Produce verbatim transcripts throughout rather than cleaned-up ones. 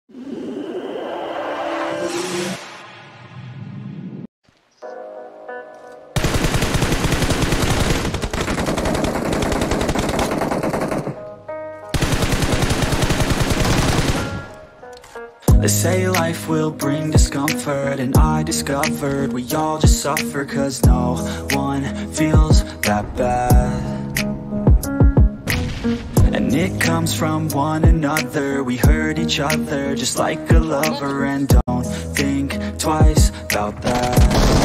They say life will bring discomfort, and I discovered we all just suffer, cause no one feels that bad. And it comes from one another, we hurt each other just like a lover, and don't think twice about that.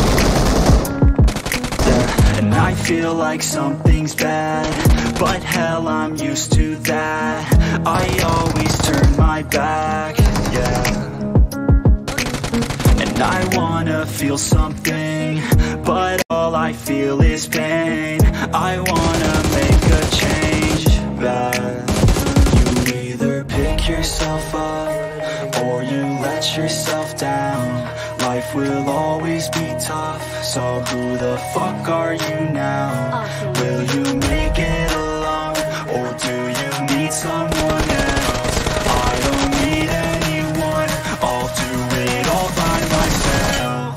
Yeah, and I feel like something's bad, but hell, I'm used to that. I always turn my back, yeah. And I wanna feel something, but all I feel is pain. I wanna make a change, but you either pick yourself up or you let yourself down. Life will always be tough, so who the fuck are you now? Will you make it alone, or do you need someone else? I don't need anyone, I'll do it all by myself.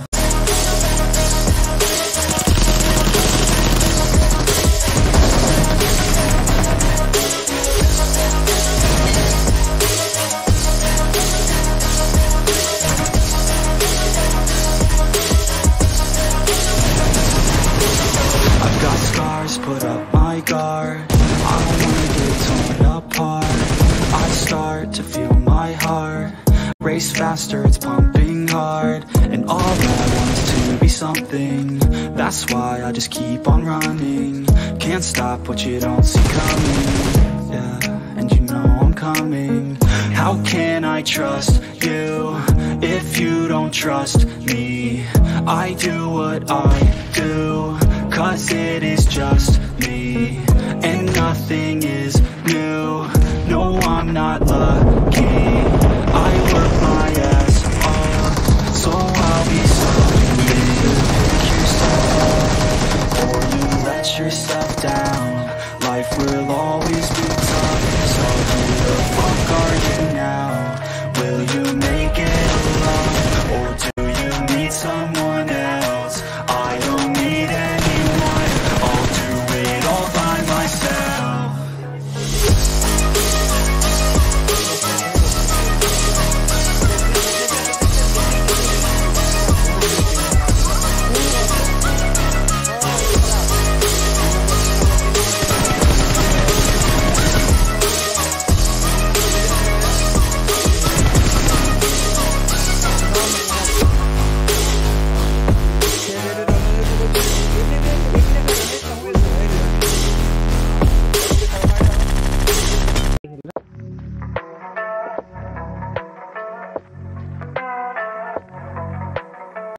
I've got scars, put up my guard. I don't wanna get torn apart. I start to feel my heart race faster, it's pumping hard. And all I want is to be something. That's why I just keep on running. Can't stop what you don't see coming. Yeah, and you know I'm coming. How can I trust you if you don't trust me? I do what I do, cause it is just me, and nothing is new. No, I'm not loved